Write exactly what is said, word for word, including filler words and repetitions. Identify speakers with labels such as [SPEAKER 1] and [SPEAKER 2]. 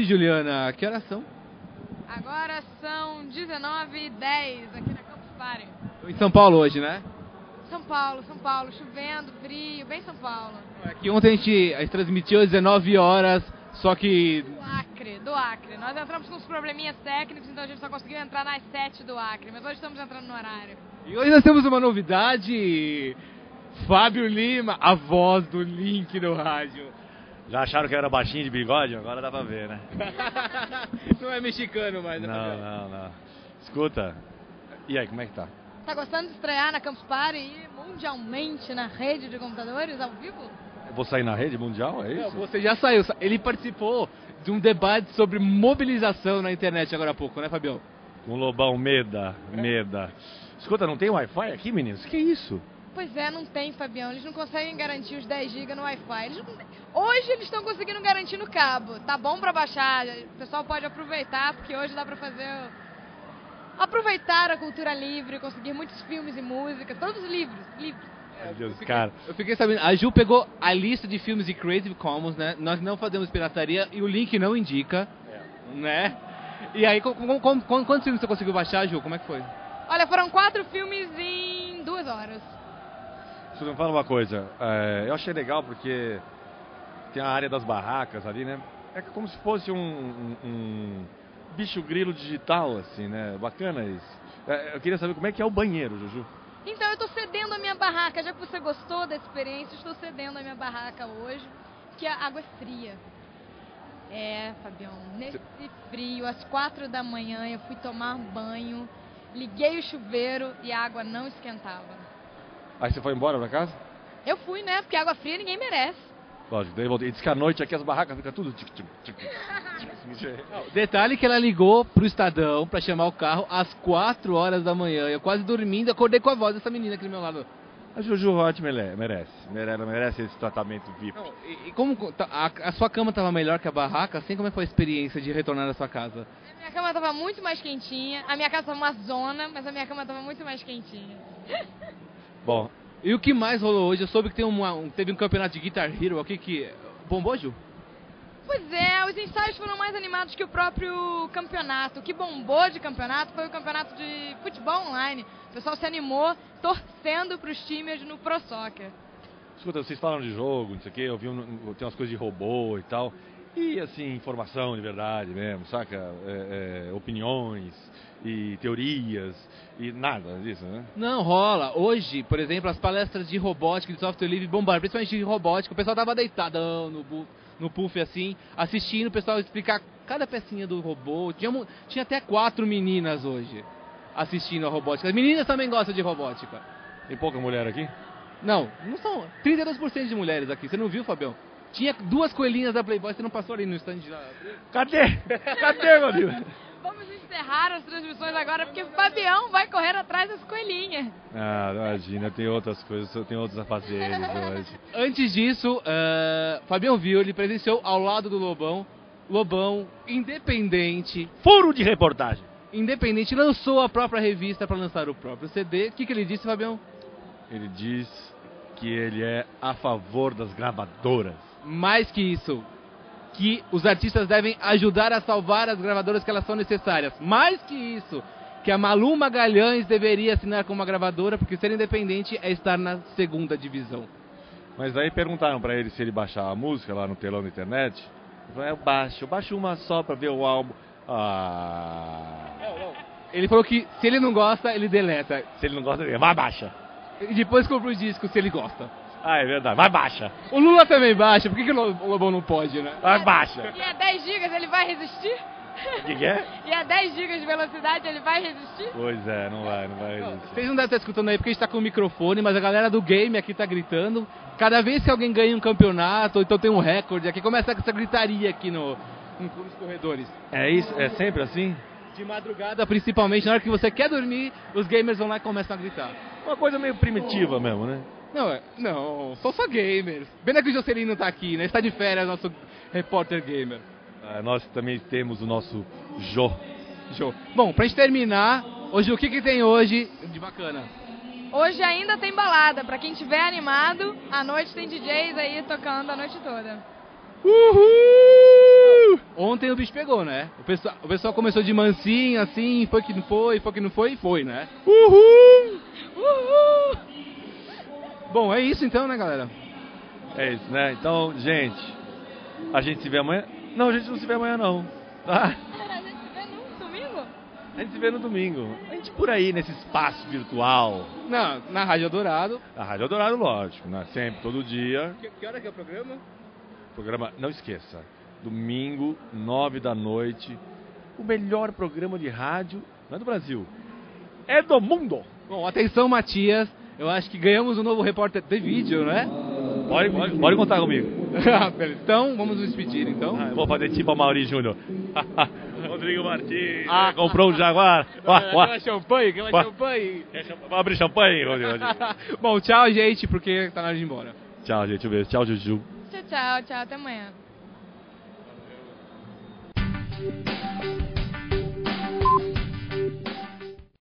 [SPEAKER 1] noite, Juliana. Que horas são?
[SPEAKER 2] Agora são dezenove e dez aqui na Campus Party.
[SPEAKER 1] Em São Paulo hoje, né?
[SPEAKER 2] São Paulo, São Paulo, chovendo, frio, bem São Paulo.
[SPEAKER 1] Aqui ontem a gente, a gente transmitiu às dezenove horas, só que...
[SPEAKER 2] Do Acre, do Acre. Nós entramos com uns probleminhas técnicos, então a gente só conseguiu entrar nas sete do Acre, mas hoje estamos entrando no horário.
[SPEAKER 1] E hoje nós temos uma novidade, Fábio Lima, a voz do Link no rádio.
[SPEAKER 3] Já acharam que eu era baixinho de bigode? Agora dá pra ver, né?
[SPEAKER 1] Não é mexicano mais, né?
[SPEAKER 3] Não, não, não. Escuta, e aí, como é que tá?
[SPEAKER 2] Tá gostando de estrear na Campus Party e mundialmente na rede de computadores ao vivo?
[SPEAKER 3] Eu vou sair na rede mundial, é isso?
[SPEAKER 1] Não, você já saiu. Ele participou de um debate sobre mobilização na internet agora há pouco, né, Fabião?
[SPEAKER 3] Com o Lobão, meda, meda. Escuta, não tem Wi-Fi aqui, meninos? Que isso?
[SPEAKER 2] Pois é, não tem, Fabião. Eles não conseguem garantir os dez gigas no Wi-Fi. Eles não... Hoje eles estão conseguindo garantir no cabo. Tá bom pra baixar. O pessoal pode aproveitar, porque hoje dá pra fazer... Aproveitar a cultura livre, conseguir muitos filmes e músicas, todos livres, livres.
[SPEAKER 3] Meu Deus,
[SPEAKER 1] eu fiquei,
[SPEAKER 3] cara.
[SPEAKER 1] Eu fiquei sabendo, a Ju pegou a lista de filmes de Creative Commons, né? Nós não fazemos pirataria e o link não indica, é. né? E aí, com, com, com, com, quantos filmes você conseguiu baixar, Ju? Como é que foi?
[SPEAKER 2] Olha, foram quatro filmes em duas horas.
[SPEAKER 3] Deixa eu me falar uma coisa. É, eu achei legal porque tem a área das barracas ali, né? É como se fosse um... um, um... bicho grilo digital, assim, né? Bacana isso. Eu queria saber como é que é o banheiro, Juju.
[SPEAKER 2] Então, eu tô cedendo a minha barraca. Já que você gostou da experiência, estou cedendo a minha barraca hoje, que a água é fria. É, Fabião, nesse frio, às quatro da manhã, eu fui tomar banho, liguei o chuveiro e a água não esquentava.
[SPEAKER 3] Aí você foi embora pra casa?
[SPEAKER 2] Eu fui, né? Porque água fria ninguém merece.
[SPEAKER 3] Lógico, daí voltei. E disse que à noite aqui as barracas ficam tudo... Tic, tic, tic, tic.
[SPEAKER 1] Detalhe que ela ligou pro Estadão pra chamar o carro às quatro horas da manhã. Eu quase dormindo, acordei com a voz dessa menina aqui do meu lado.
[SPEAKER 3] A Juju Hot merece, merece, ela merece esse tratamento V I P.
[SPEAKER 1] Não, e, e como a, a sua cama estava melhor que a barraca, assim como foi a experiência de retornar à sua casa?
[SPEAKER 2] A minha cama estava muito mais quentinha, a minha casa estava uma zona, mas a minha cama estava muito mais quentinha.
[SPEAKER 3] Bom.
[SPEAKER 1] E o que mais rolou hoje? Eu soube que tem uma, um, teve um campeonato de Guitar Hero aqui que bombou, Ju?
[SPEAKER 2] Pois é, os ensaios foram mais animados que o próprio campeonato. O que bombou de campeonato foi o campeonato de futebol online. O pessoal se animou torcendo para os times no Pro Soccer.
[SPEAKER 3] Escuta, vocês falam de jogo, não sei o quê, eu vi um, tem umas coisas de robô e tal. E assim, informação de verdade mesmo, saca? É, é, opiniões e teorias e nada disso, né?
[SPEAKER 1] Não, rola. Hoje, por exemplo, as palestras de robótica, de software livre bombaram, principalmente de robótica. O pessoal tava deitadão no buff. no puff assim, assistindo o pessoal explicar cada pecinha do robô. Tinha, tinha até quatro meninas hoje assistindo a robótica. As meninas também gostam de robótica.
[SPEAKER 3] Tem pouca mulher aqui?
[SPEAKER 1] Não, não são. trinta e dois por cento de mulheres aqui. Você não viu, Fabião? Tinha duas coelhinhas da Playboy, você não passou ali no stand de...
[SPEAKER 3] Cadê? Cadê, meu Deus?
[SPEAKER 2] Vamos encerrar as transmissões agora, porque o Fabião vai correr atrás das coelhinhas.
[SPEAKER 3] Ah, imagina, tem outras coisas, eu tenho outros afazeres hoje.
[SPEAKER 1] Antes disso, uh, Fabião viu, ele presenciou ao lado do Lobão. Lobão, independente.
[SPEAKER 3] Furo de reportagem.
[SPEAKER 1] Independente, lançou a própria revista para lançar o próprio C D. O que, que ele disse, Fabião?
[SPEAKER 3] Ele diz que ele é a favor das gravadoras.
[SPEAKER 1] Mais que isso, que os artistas devem ajudar a salvar as gravadoras que elas são necessárias. Mais que isso, que a Malu Magalhães deveria assinar com uma gravadora, porque ser independente é estar na segunda divisão.
[SPEAKER 3] Mas aí perguntaram pra ele se ele baixava a música lá no telão da internet. Ele falou, eu baixo, eu baixo uma só pra ver o álbum. Ah...
[SPEAKER 1] Não, não. Ele falou que se ele não gosta, ele deleta.
[SPEAKER 3] Se ele não gosta, ele vai baixa.
[SPEAKER 1] E depois compra o disco se ele gosta.
[SPEAKER 3] Ah, é verdade, vai baixa.
[SPEAKER 1] O Lula também baixa, por que, que o Lobão não pode, né?
[SPEAKER 3] Vai baixa.
[SPEAKER 2] E a dez gigas ele vai resistir?
[SPEAKER 3] O que, que é?
[SPEAKER 2] E a dez gigas de velocidade ele vai resistir?
[SPEAKER 3] Pois é, não vai, não vai resistir.
[SPEAKER 1] Vocês não devem estar escutando aí porque a gente tá com o microfone, mas a galera do game aqui tá gritando. Cada vez que alguém ganha um campeonato, ou então tem um recorde, aqui começa essa gritaria aqui no, nos corredores.
[SPEAKER 3] É isso? É sempre assim?
[SPEAKER 1] De madrugada, principalmente, na hora que você quer dormir, os gamers vão lá e começam a gritar.
[SPEAKER 3] Uma coisa meio primitiva mesmo, né?
[SPEAKER 1] Não, é, não, são só gamers. Pena que o Jocelyn não tá aqui, né? Está de férias, nosso repórter gamer.
[SPEAKER 3] Ah, nós também temos o nosso Jô.
[SPEAKER 1] Jô. Bom, pra gente terminar, hoje o que que tem hoje de bacana?
[SPEAKER 2] Hoje ainda tem balada, pra quem tiver animado, à noite tem D Js aí tocando a noite toda.
[SPEAKER 1] Uhul! Uhul! Ontem o bicho pegou, né? O pessoal, o pessoal começou de mansinho, assim, foi que não foi, foi que não foi e foi, né? Uhul! Uhul! Bom, é isso então, né, galera?
[SPEAKER 3] É isso, né? Então, gente, a gente se vê amanhã. Não, a gente não se vê amanhã, não. Tá?
[SPEAKER 2] Cara, a gente se vê no domingo?
[SPEAKER 3] A gente se vê no domingo. A gente por aí, nesse espaço virtual.
[SPEAKER 1] Não, na Rádio Eldorado.
[SPEAKER 3] A Rádio Eldorado, lógico, né? Sempre, todo dia.
[SPEAKER 1] Que, que hora que é o programa?
[SPEAKER 3] Programa, não esqueça, domingo, nove da noite. O melhor programa de rádio, não é do Brasil, é do mundo.
[SPEAKER 1] Bom, atenção, Matias. Eu acho que ganhamos um novo repórter de vídeo, né?
[SPEAKER 3] Pode, pode, pode contar comigo.
[SPEAKER 1] Beleza. Então, vamos nos despedir, então.
[SPEAKER 3] Ah, eu vou fazer tipo a Mauri Júnior. Rodrigo Martins, ah, comprou um Jaguar.
[SPEAKER 1] Aquela champanhe, aquela
[SPEAKER 3] Uá.
[SPEAKER 1] champanhe.
[SPEAKER 3] Vamos abrir champanhe, Rodrigo.
[SPEAKER 1] Bom, tchau, gente, porque tá na hora de ir embora.
[SPEAKER 3] Tchau, gente. Um beijo. Tchau, Juju.
[SPEAKER 2] Tchau, tchau, tchau. Até amanhã.